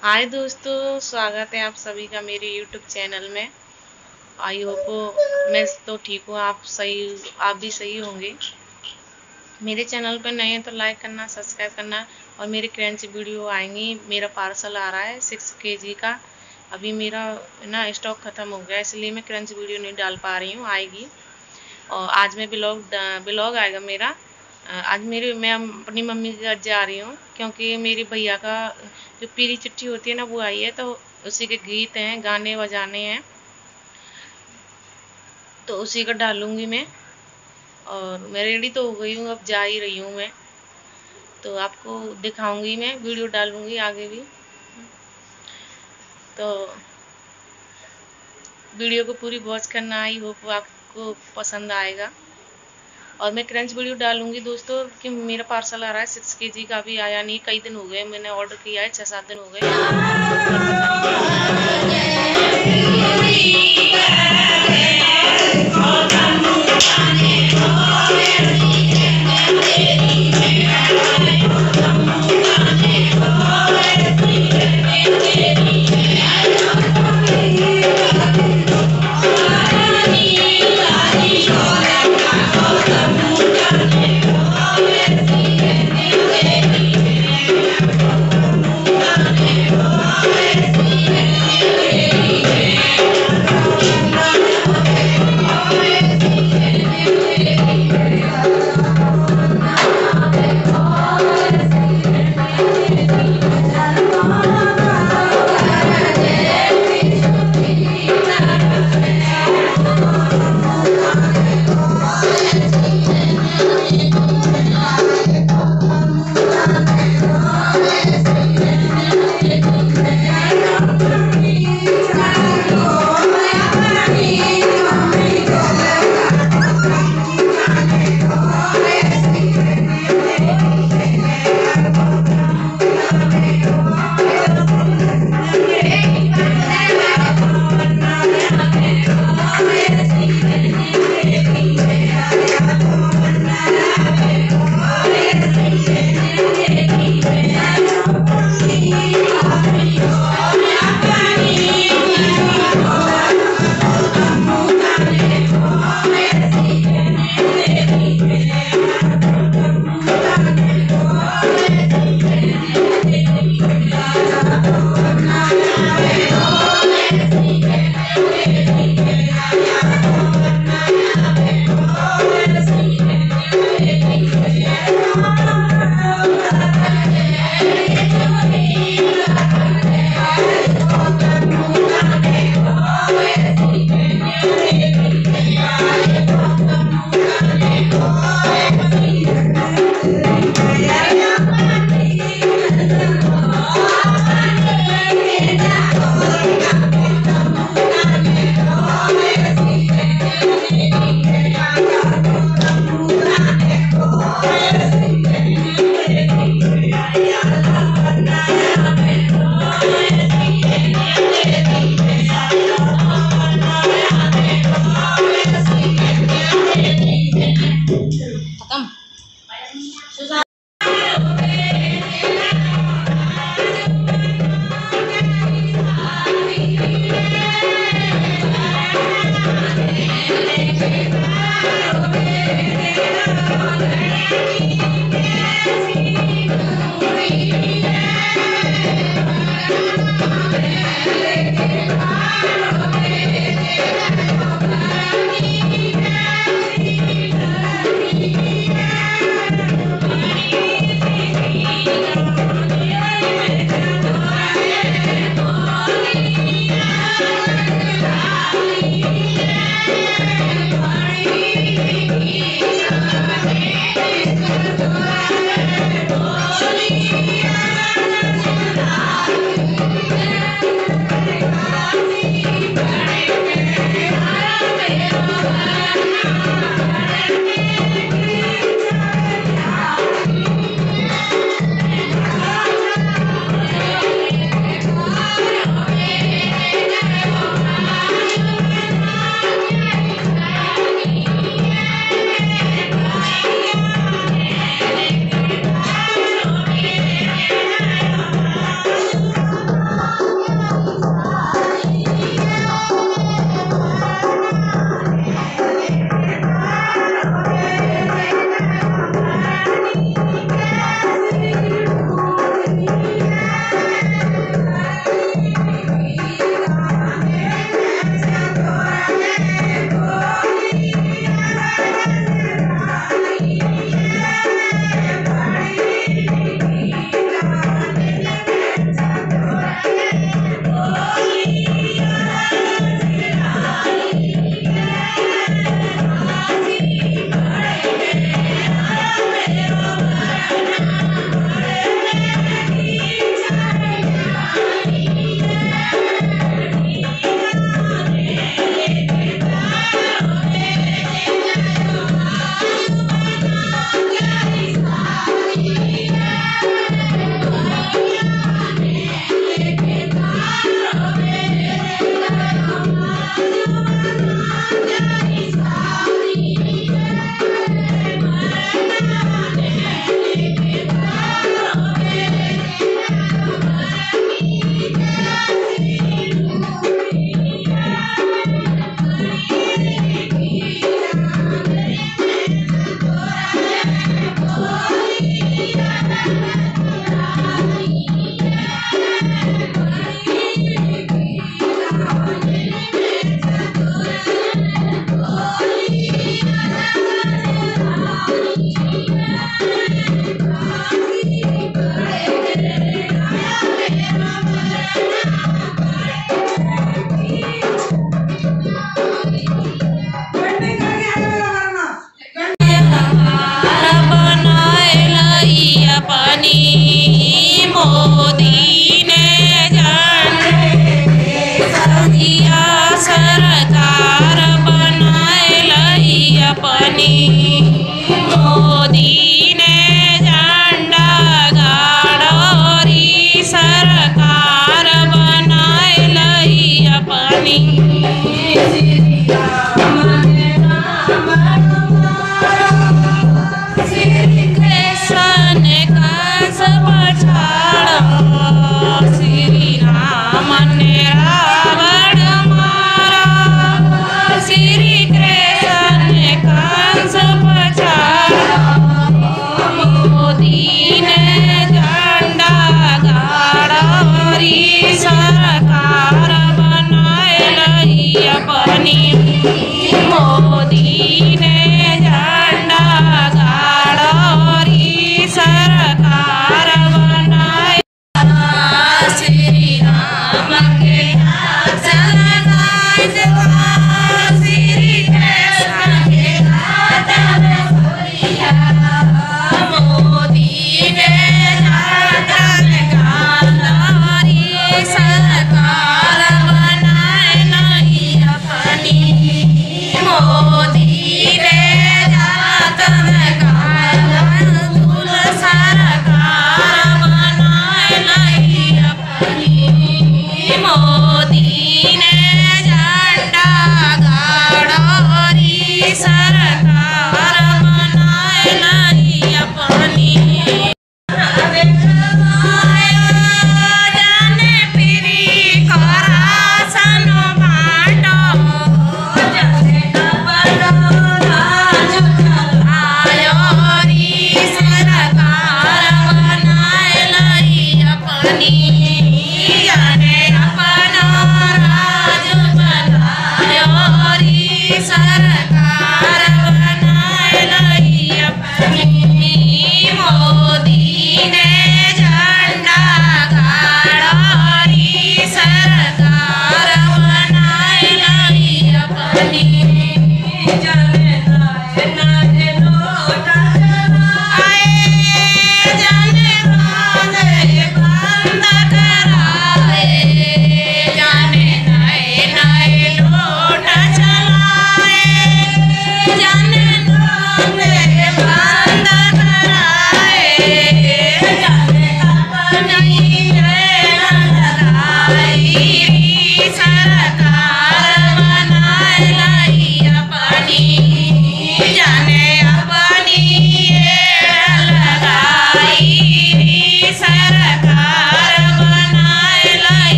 हाय दोस्तों, स्वागत है आप सभी का मेरे YouTube चैनल में। आई होप मैं तो ठीक हूँ, आप भी सही होंगे। मेरे चैनल पर नए हैं तो लाइक करना, सब्सक्राइब करना। और मेरे क्रंच वीडियो आएंगी। मेरा पार्सल आ रहा है 6 kg का। अभी मेरा ना स्टॉक ख़त्म हो गया, इसलिए मैं क्रंच वीडियो नहीं डाल पा रही हूँ। आएगी। और आज मैं ब्लॉग आएगा मेरा। आज मैं अपनी मम्मी के घर जा रही हूँ, क्योंकि मेरी भैया का जो पीली चिट्ठी होती है ना, वो आई है। तो उसी के गीत हैं, गाने बजाने हैं, तो उसी का डालूंगी मैं। और मैं रेडी तो हो गई हूँ, अब जा ही रही हूँ मैं। तो आपको दिखाऊंगी, मैं वीडियो डालूंगी आगे भी। तो वीडियो को पूरी वॉच करना, आई होप आपको पसंद आएगा। और मैं क्रंच वीडियो डालूंगी दोस्तों, कि मेरा पार्सल आ रहा है 6 kg का। अभी आया नहीं, कई दिन हो गए, मैंने ऑर्डर किया है, 6-7 दिन हो गए, पर पता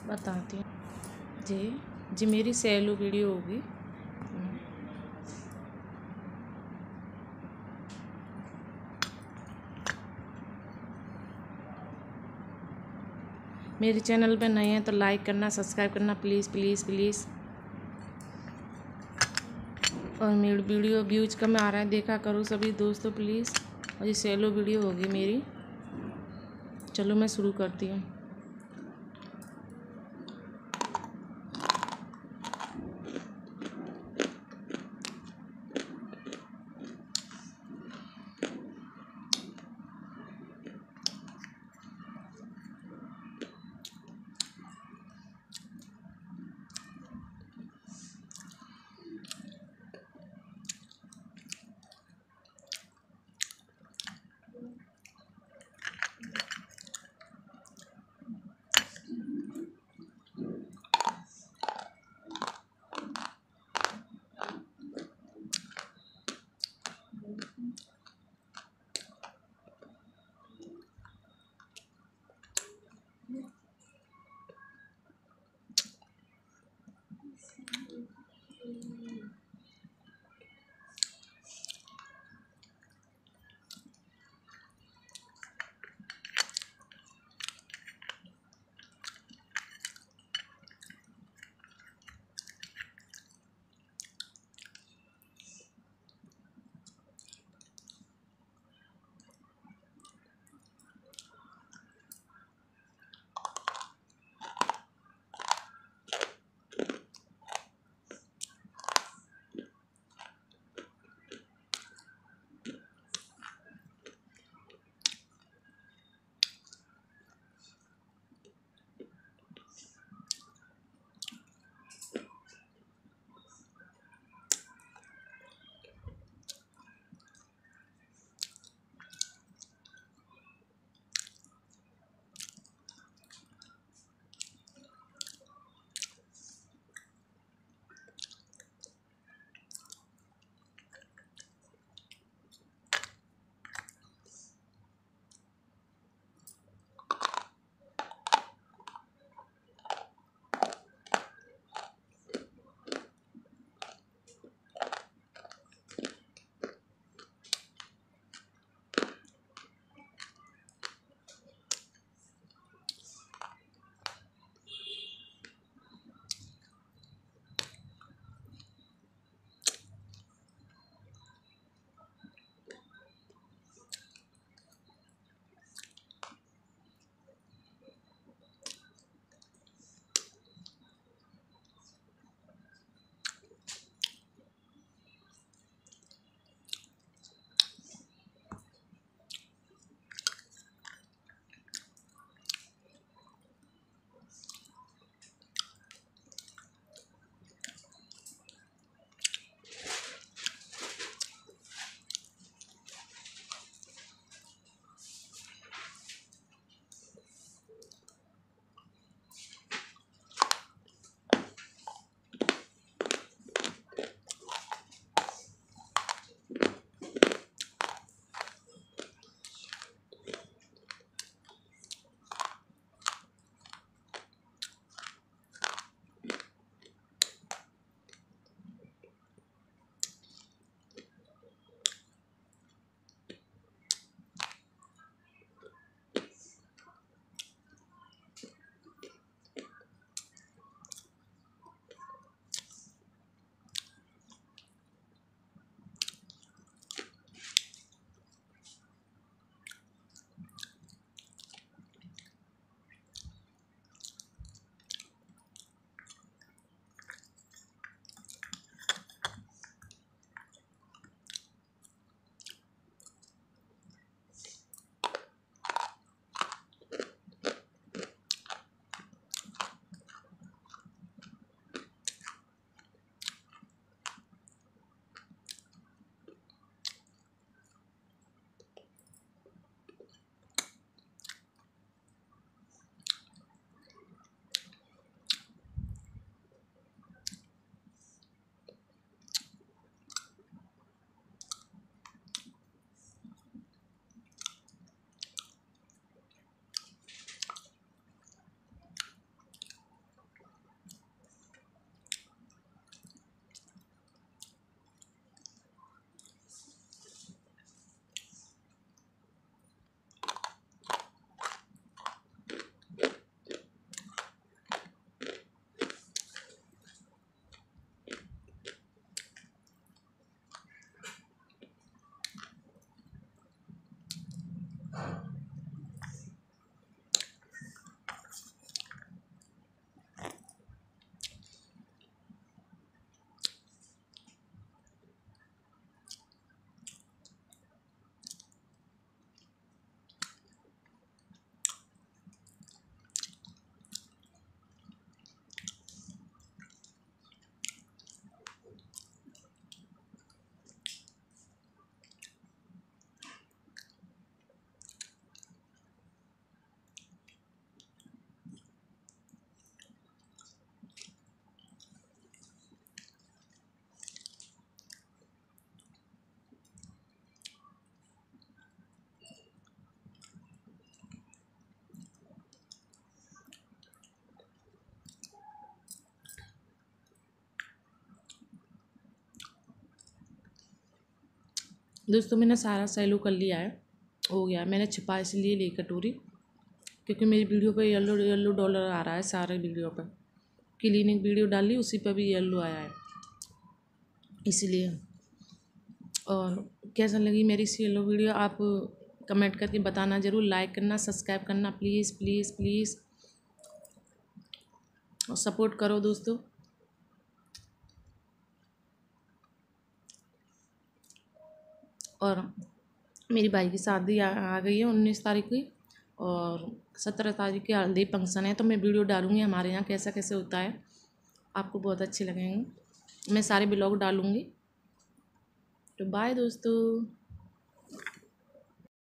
बताती हूँ जी। जी मेरी सैलो वीडियो होगी। मेरे चैनल पे नए हैं तो लाइक करना, सब्सक्राइब करना प्लीज़ प्लीज़ प्लीज़। और मेरी वीडियो व्यूज कम आ रहा है, देखा करो सभी दोस्तों प्लीज़। और ये सैलो वीडियो होगी मेरी। चलो मैं शुरू करती हूँ। दोस्तों मैंने सारा सैलो कर लिया है, हो गया। मैंने छिपा इसलिए ली कटोरी क्योंकि मेरी वीडियो पे येलो येलो डॉलर आ रहा है सारे वीडियो पे। क्लिनिक वीडियो डाली उसी पे भी येलो आया है इसलिए। और कैसा लगी मेरी इस येलो वीडियो आप कमेंट करके बताना ज़रूर, लाइक करना, सब्सक्राइब करना प्लीज़ प्लीज़ प्लीज़, और सपोर्ट करो दोस्तों। और मेरी भाई की शादी आ गई है 19 तारीख की, और 17 तारीख की हल्दी फंक्शन है, तो मैं वीडियो डालूँगी हमारे यहाँ कैसा कैसे होता है, आपको बहुत अच्छे लगेंगे। मैं सारे ब्लॉग डालूँगी। तो बाय दोस्तों।